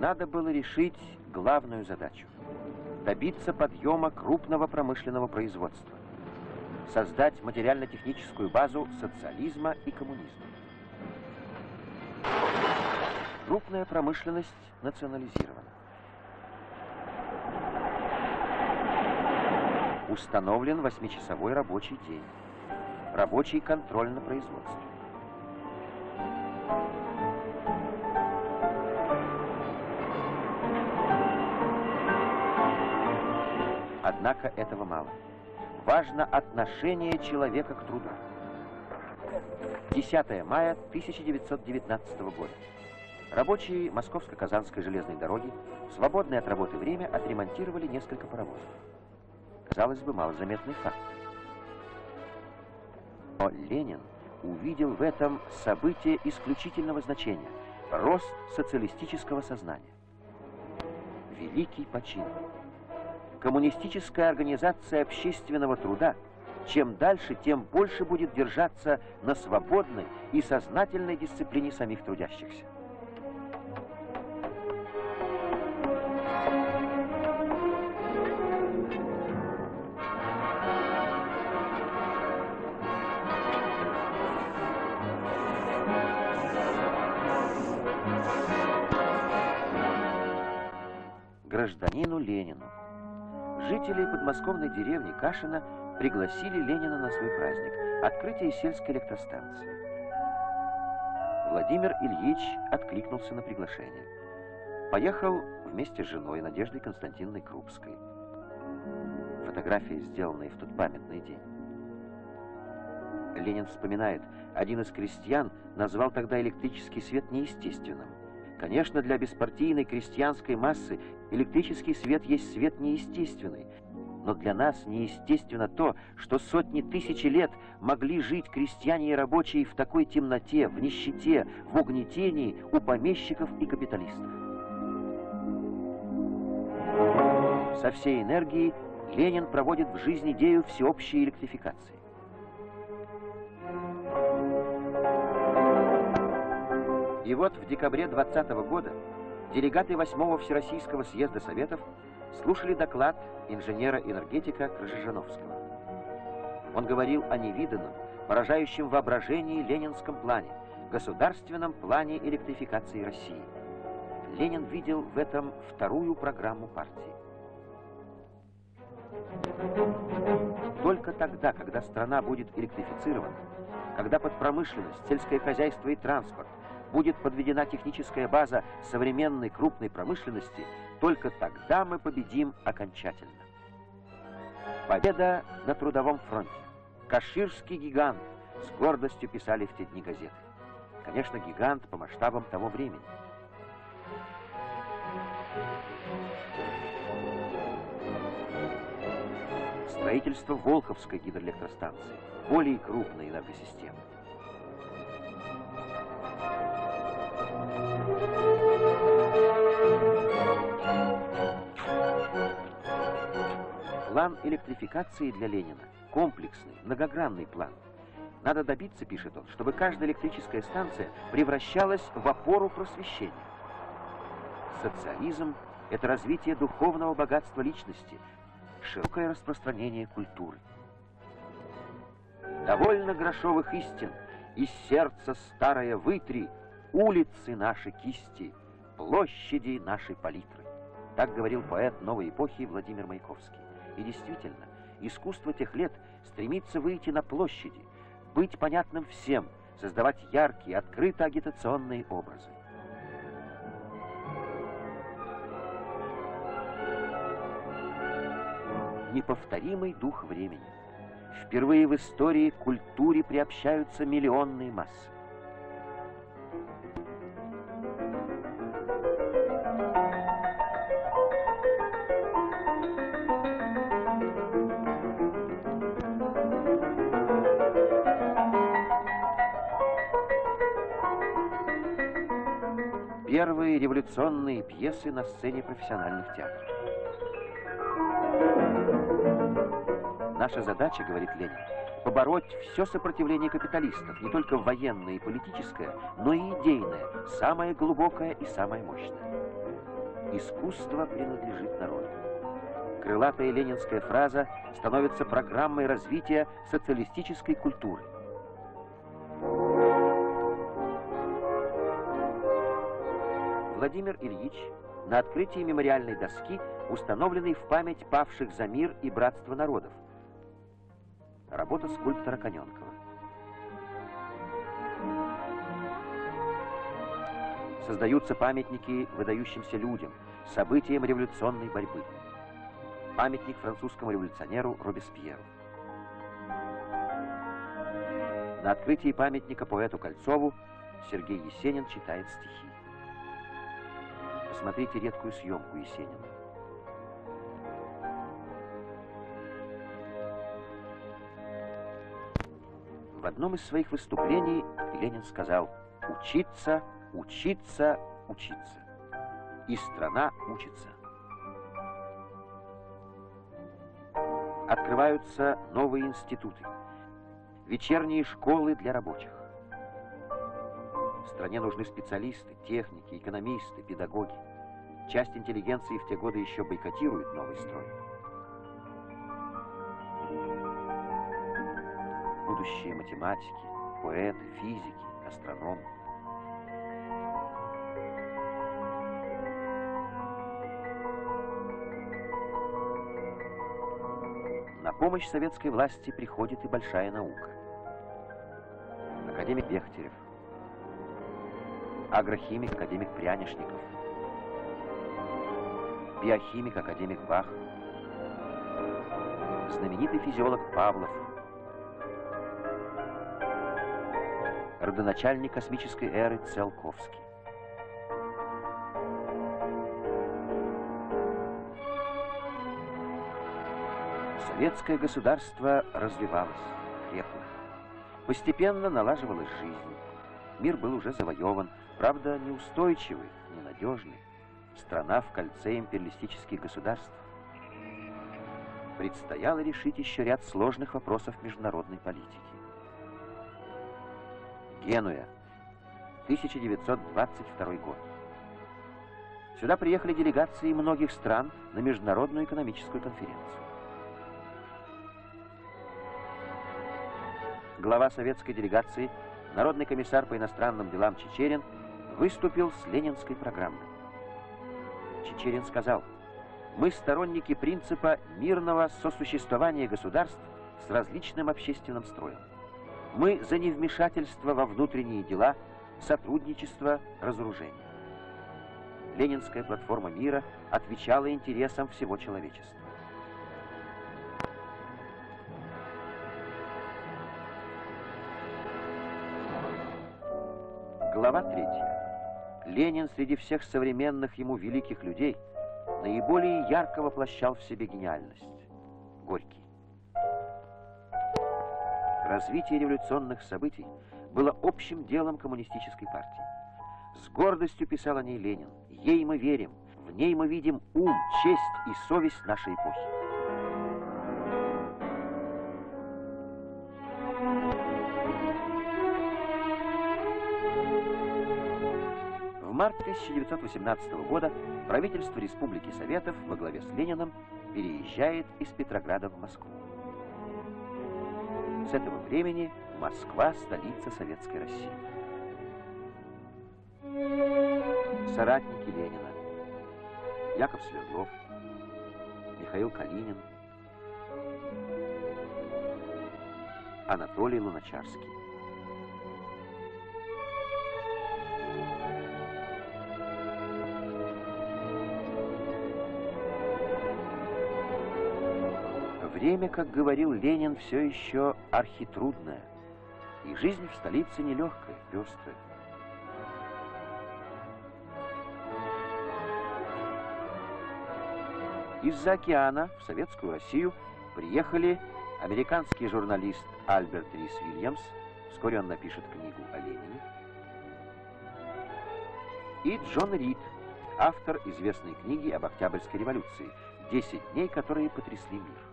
надо было решить главную задачу – добиться подъема крупного промышленного производства, создать материально-техническую базу социализма и коммунизма. Крупная промышленность национализирована. Установлен 8-часовой рабочий день, рабочий контроль на производстве. Однако этого мало. Важно отношение человека к труду. 10 мая 1919 года. Рабочие Московско-Казанской железной дороги в свободное от работы время отремонтировали несколько паровозов. Казалось бы, малозаметный факт. Но Ленин увидел в этом событие исключительного значения – рост социалистического сознания. Великий почин. Коммунистическая организация общественного труда чем дальше, тем больше будет держаться на свободной и сознательной дисциплине самих трудящихся. Гражданину Ленину. Жители подмосковной деревни Кашина пригласили Ленина на свой праздник – открытие сельской электростанции. Владимир Ильич откликнулся на приглашение. Поехал вместе с женой Надеждой Константиновной Крупской. Фотографии, сделанные в тот памятный день. Ленин вспоминает, один из крестьян назвал тогда электрический свет неестественным. Конечно, для беспартийной крестьянской массы электрический свет есть свет неестественный. Но для нас неестественно то, что сотни тысяч лет могли жить крестьяне и рабочие в такой темноте, в нищете, в угнетении у помещиков и капиталистов. Со всей энергией Ленин проводит в жизнь идею всеобщей электрификации. И вот в декабре 2020 года делегаты 8-го Всероссийского съезда Советов слушали доклад инженера-энергетика Крыжижановского. Он говорил о невиданном, поражающем воображении ленинском плане, государственном плане электрификации России. Ленин видел в этом вторую программу партии. Только тогда, когда страна будет электрифицирована, когда под промышленность, сельское хозяйство и транспорт будет подведена техническая база современной крупной промышленности, только тогда мы победим окончательно. Победа на трудовом фронте. Каширский гигант, с гордостью писали в те дни газеты. Конечно, гигант по масштабам того времени. Строительство Волховской гидроэлектростанции, более крупной энергосистемы. План электрификации для Ленина – комплексный, многогранный план. Надо добиться, пишет он, чтобы каждая электрическая станция превращалась в опору просвещения. Социализм – это развитие духовного богатства личности, широкое распространение культуры. Довольно грошовых истин, из сердца старое вытри, улицы наши кисти, площади нашей палитры. Так говорил поэт новой эпохи Владимир Маяковский. И действительно, искусство тех лет стремится выйти на площади, быть понятным всем, создавать яркие, открыто агитационные образы. Неповторимый дух времени. Впервые в истории к культуре приобщаются миллионные массы. Первые революционные пьесы на сцене профессиональных театров. Наша задача, говорит Ленин, побороть все сопротивление капиталистов, не только военное и политическое, но и идейное, самое глубокое и самое мощное. искусство принадлежит народу. Крылатая ленинская фраза становится программой развития социалистической культуры. Владимир Ильич на открытии мемориальной доски, установленной в память павших за мир и братство народов. Работа скульптора Коненкова. Создаются памятники выдающимся людям, событиям революционной борьбы. Памятник французскому революционеру Робеспьеру. На открытии памятника поэту Кольцову Сергей Есенин читает стихи. Посмотрите редкую съемку Есенина. В одном из своих выступлений Ленин сказал: «Учиться, учиться, учиться. И страна учится». Открываются новые институты, вечерние школы для рабочих. В стране нужны специалисты, техники, экономисты, педагоги. Часть интеллигенции в те годы еще бойкотирует новый строй. Будущие математики, поэты, физики, астрономы. На помощь советской власти приходит и большая наука. Академик Бехтерев, агрохимик академик Прянишников, биохимик академик Бах, знаменитый физиолог Павлов, родоначальник космической эры Циолковский. Советское государство развивалось, крепло. Постепенно налаживалась жизнь. Мир был уже завоеван, правда, неустойчивый, ненадежный. Страна в кольце империалистических государств. Предстояло решить еще ряд сложных вопросов международной политики. Генуя, 1922 год. Сюда приехали делегации многих стран на международную экономическую конференцию. Глава советской делегации, народный комиссар по иностранным делам Чичерин, выступил с ленинской программой. Чичерин сказал: «Мы сторонники принципа мирного сосуществования государств с различным общественным строем. Мы за невмешательство во внутренние дела, сотрудничество, разоружение». Ленинская платформа мира отвечала интересам всего человечества. Глава 3. Ленин среди всех современных ему великих людей наиболее ярко воплощал в себе гениальность. Горький. Развитие революционных событий было общим делом коммунистической партии. С гордостью писал о ней Ленин: «Ей мы верим, в ней мы видим ум, честь и совесть нашей эпохи». В марте 1918 года правительство Республики Советов во главе с Лениным переезжает из Петрограда в Москву. С этого времени Москва – столица Советской России. Соратники Ленина: Яков Свердлов, Михаил Калинин, Анатолий Луначарский. Время, как говорил Ленин, все еще архитрудное, и жизнь в столице нелегкая, пестрая. Из-за океана в Советскую Россию приехали американский журналист Альберт Рис Вильямс, вскоре он напишет книгу о Ленине, и Джон Рид, автор известной книги об Октябрьской революции «10 дней, которые потрясли мир».